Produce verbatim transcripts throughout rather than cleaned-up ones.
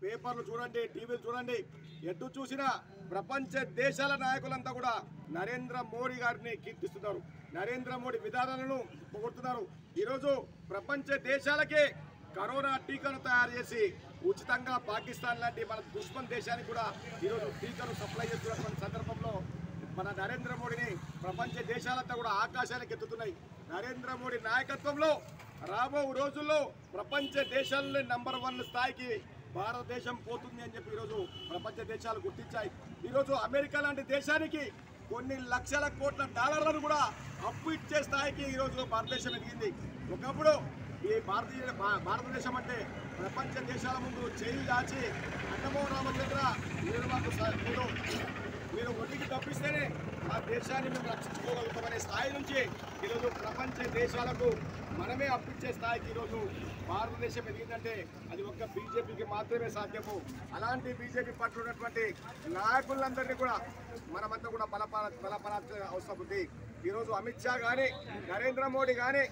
పేపర్లు చూడండి, టీవీలు చూడండి, ఎటు చూసినా ప్రపంచ దేశాల నాయకులంతా కూడా నరేంద్ర మోడీ గారిని కీర్తిస్తున్నారు, నరేంద్ర మోడీ విధానాలను పొగుడుతున్నారు. ఈరోజు ప్రపంచ దేశాలకే కరోనా టీకాను తయారు చేసి ఉచితంగా పాకిస్తాన్ లాంటి మన దుష్మన్ దేశానికి కూడా ఈరోజు టీకాను సప్లై చేస్తున్నటువంటి సందర్భంలో మన నరేంద్ర మోడీని ప్రపంచ దేశాలంతా కూడా ఆకాశానికి ఎత్తుతున్నాయి. నరేంద్ర మోడీ నాయకత్వంలో రాబో రోజుల్లో ప్రపంచ దేశాలని నంబర్ వన్ స్థాయికి భారతదేశం పోతుంది అని చెప్పి ఈరోజు ప్రపంచ దేశాలు గుర్తించాయి. ఈరోజు అమెరికా లాంటి దేశానికి కొన్ని లక్షల కోట్ల డాలర్లను కూడా అప్పు ఇచ్చే స్థాయికి ఈరోజు భారతదేశం ఎదిగింది. ఒకప్పుడు ఈ భారతీయ భారతదేశం అంటే ప్రపంచ దేశాల ముందు చేయి దాచి అన్నమో రామచంద్ర మీరు మాకు మీరు మీరు ఒడ్డుకి తప్పిస్తేనే ఆ దేశాన్ని మేము రక్షించుకోగలుగుతామనే స్థాయి నుంచి ఈరోజు ప్రపంచ దేశాలకు మనమే అప్పించే స్థాయికి ఈరోజు భారతదేశం ఎదిగిందంటే అది ఒక్క బీజేపీకి మాత్రమే సాధ్యము. అలాంటి బీజేపీ పట్ల ఉన్నటువంటి నాయకులందరినీ కూడా మనమంతా కూడా బలపర బలపరాల్సిన అవసరం ఉంది. ఈరోజు అమిత్ షా కానీ నరేంద్ర మోడీ కానీ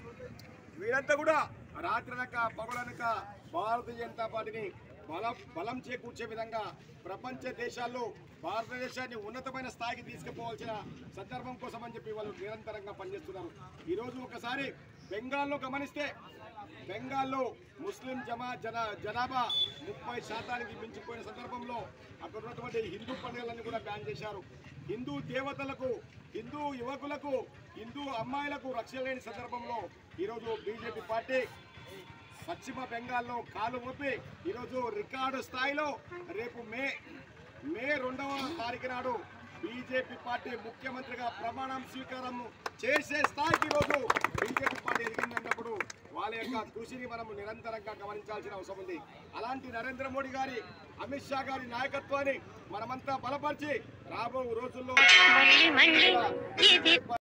వీరంతా కూడా రాత్రనక పగలనక భారతీయ జనతా పార్టీని బలం బలం చేకూర్చే విధంగా ప్రపంచ దేశాల్లో భారతదేశాన్ని ఉన్నతమైన స్థాయికి తీసుకుపోవాల్సిన సందర్భం కోసం అని చెప్పి వాళ్ళు నిరంతరంగా పనిచేస్తున్నారు. ఈరోజు ఒకసారి బెంగాల్లో గమనిస్తే బెంగాల్లో ముస్లిం జమా జన జనాభా ముప్పై శాతానికి మించిపోయిన సందర్భంలో అక్కడ ఉన్నటువంటి హిందూ పండుగలన్నీ కూడా బ్యాన్ చేశారు. హిందూ దేవతలకు, హిందూ యువకులకు, హిందూ అమ్మాయిలకు రక్షణ లేని సందర్భంలో ఈరోజు బీజేపీ పార్టీ పశ్చిమ బెంగాల్లో కాలు ఊపి ఈరోజు రికార్డు స్థాయిలో రేపు మే మే రెండవ తారీఖు నాడు బీజేపీ పార్టీ ముఖ్యమంత్రిగా ప్రమాణం స్వీకారం చేసే స్థాయికి ఈరోజు బీజేపీ పార్టీ ఎదిగిందన్నప్పుడు వాళ్ళ యొక్క కృషిని మనం నిరంతరంగా గమనించాల్సిన అవసరం ఉంది. అలాంటి నరేంద్ర మోడీ గారి, అమిత్ షా గారి నాయకత్వాన్ని మనమంతా బలపరిచి రాబో రోజుల్లో